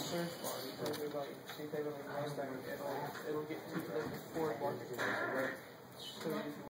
search bar because everybody, see if they don't even name that, it'll get to them before market.